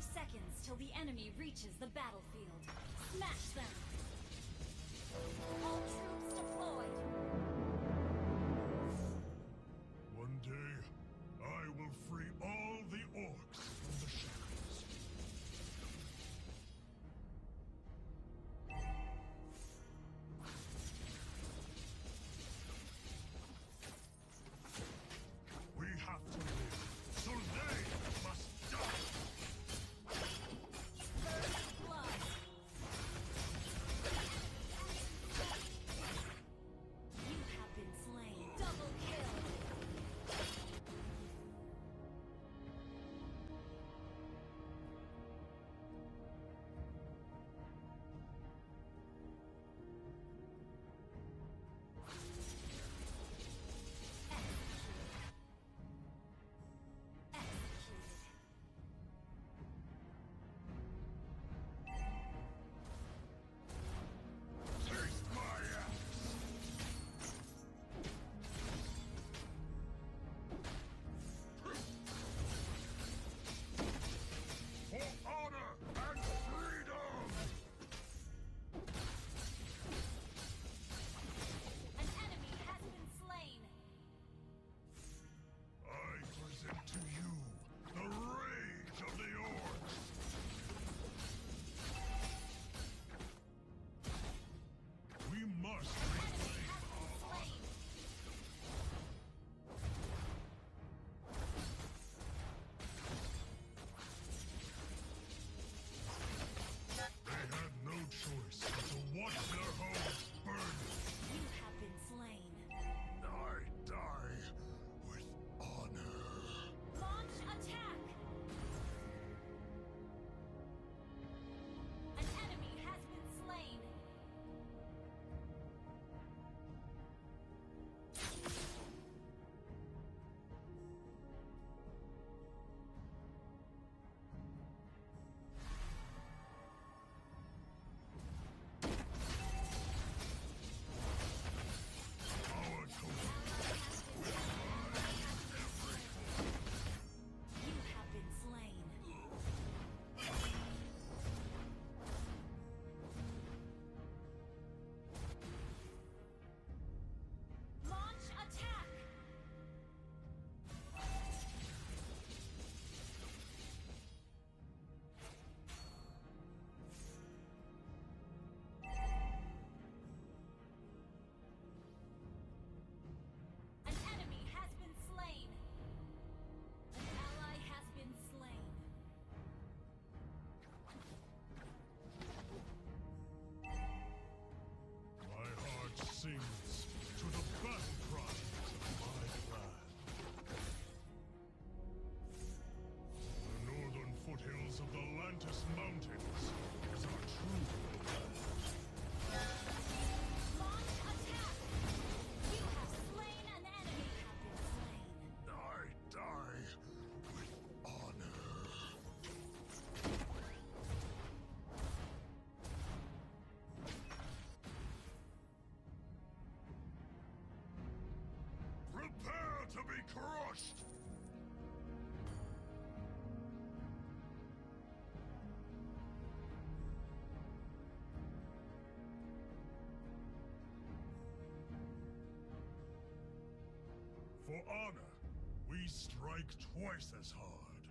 seconds till the enemy reaches the battlefield. Smash them! All troops deployed! One day, I will free all the orcs from the shadows. We have to live, so they must die! First blood! You have been slain. Double kill! Taste my axe! For honor and freedom! An enemy has been slain! I present to you the rage of the orcs! We must Enemy reclaim has been slain! They had no choice but to watch their homes burn. You have been slain. I die with honor. Launch attack! An enemy has been slain. Our total You have been slain. Launch attack! An enemy has been slain. An ally has been slain. My heart sings to the battle cries of my clan. The northern foothills of the Lantis Mountains is our true land. Launch attack! You have slain an enemy. Have been slain. I die with honor. Prepare to be crushed! For honor, we strike twice as hard.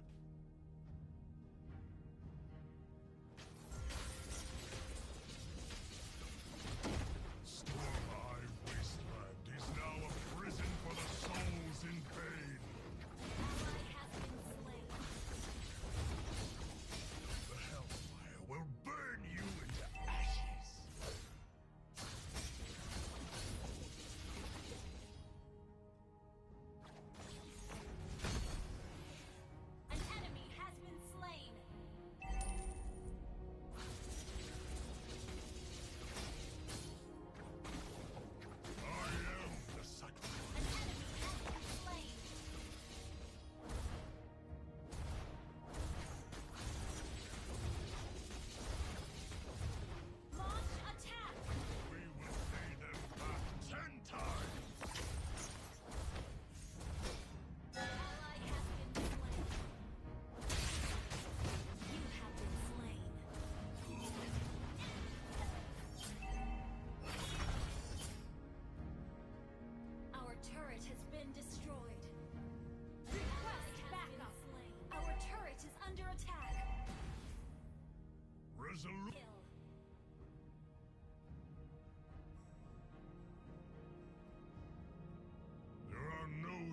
Storm-Eye Wasteland is now a prison for the souls in pain. Ally has been slain. The Hellfire will burn you into ashes.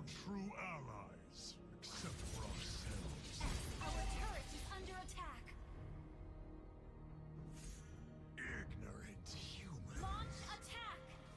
true allies, except for ourselves. Our turret is under attack. Ignorant human. Launch attack.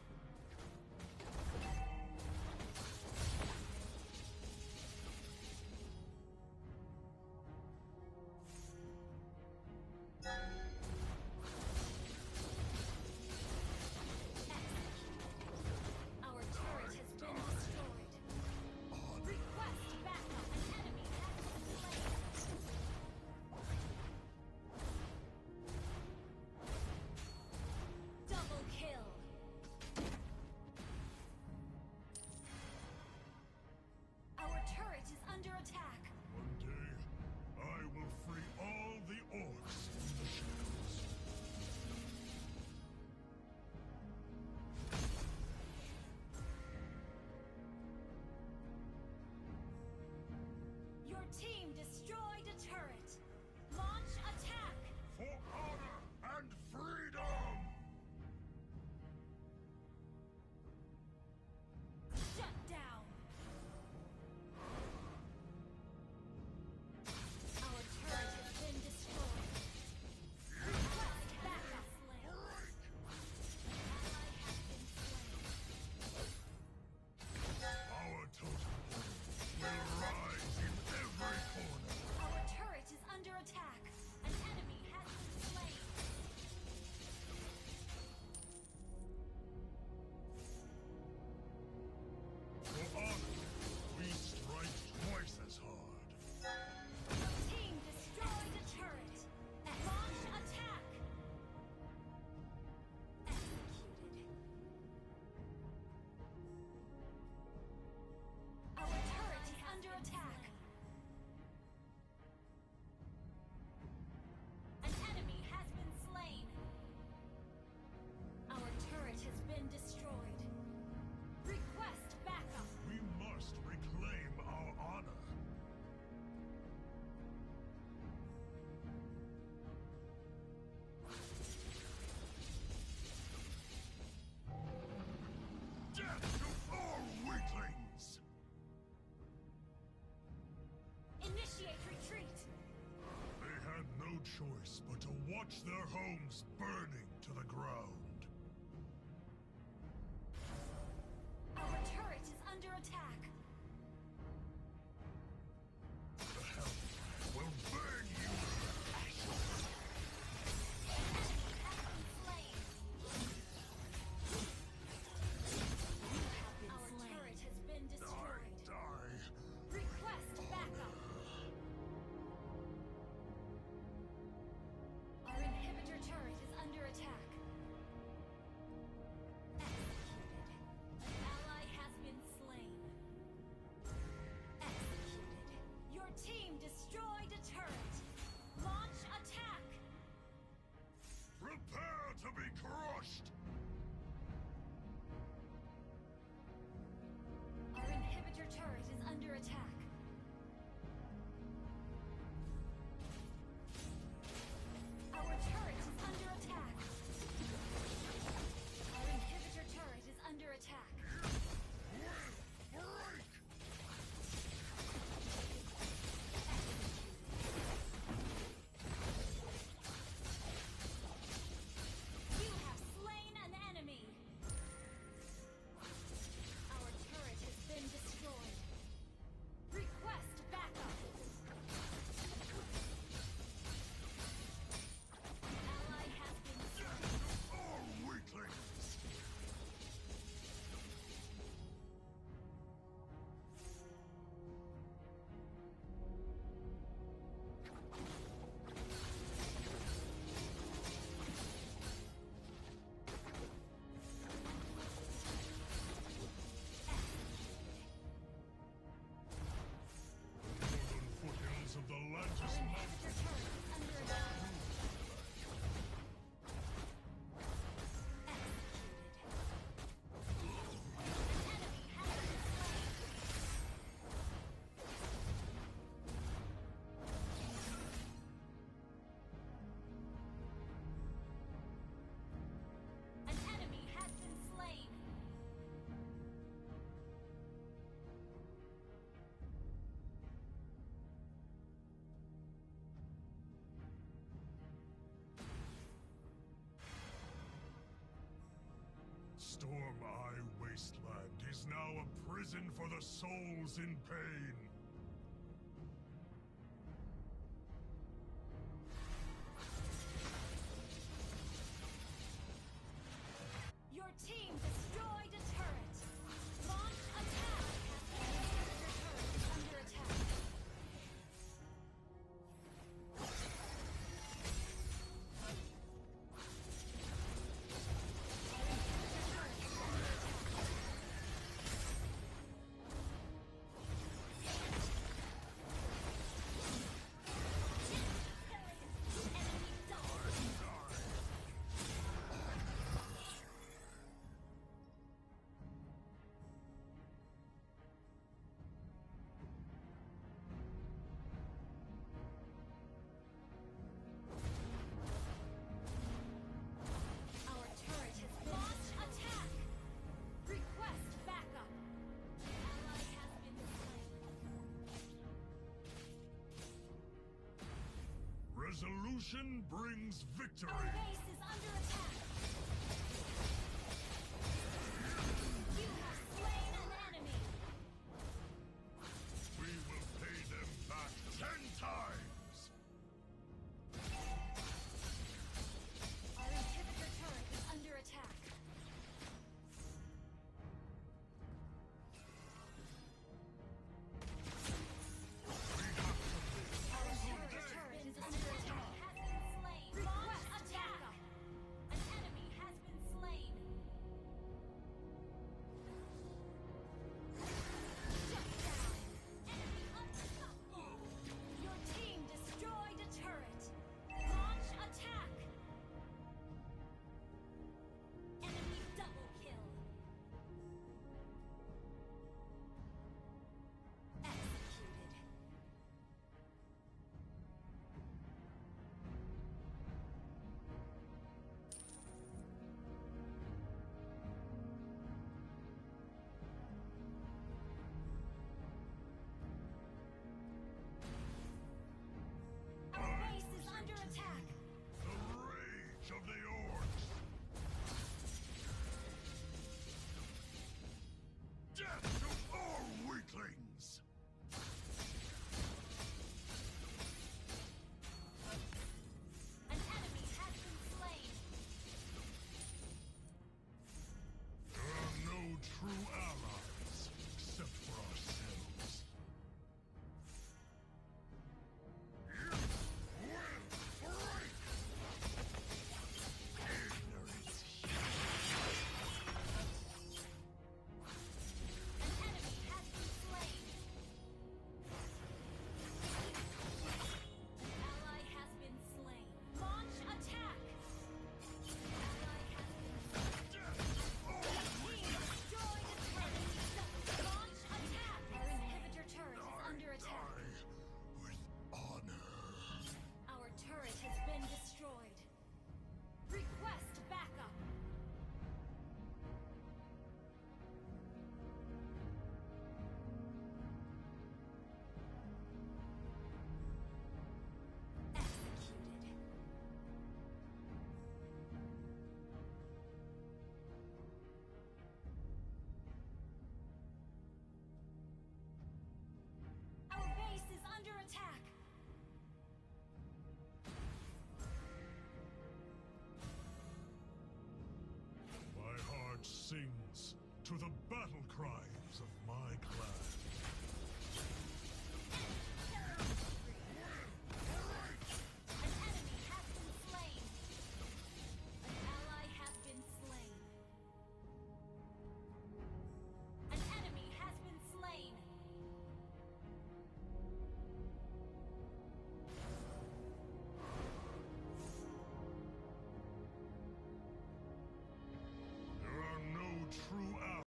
Our turret has been destroyed. Request backup. An enemy has been slain. Double kill. Our turret is under attack. One day, I will free all the orcs from the shadows. Your team destroyed a turret. Launch attack. For honor and freedom! Shut down. Our turret has been destroyed. Request backup. Ally has been slain. Our totem pole will rise in every corner. Our turret is under attack. An enemy has been slain. For honor, we strike twice as hard. Your team destroyed a turret. Launch attack. Executed. Our turret is under attack. An enemy has been slain. Our turret has been destroyed. Request backup. We must reclaim our honor. Death to all weaklings! Initiate retreat. They had no choice but to watch their homes burning to the ground. Our turret is under attack. The hell will burn you to ashes. Slain. Our turret has been destroyed. Die. Request backup. Our inhibitor turret is under attack. Executed. An ally has been slain. is now a prison for the souls in pain. Your team destroyed a turret. Launch attack. Your turret is under attack. Our turret has launched attack. Request backup. Ally has been slain. Resolution brings victory. Our base is under attack.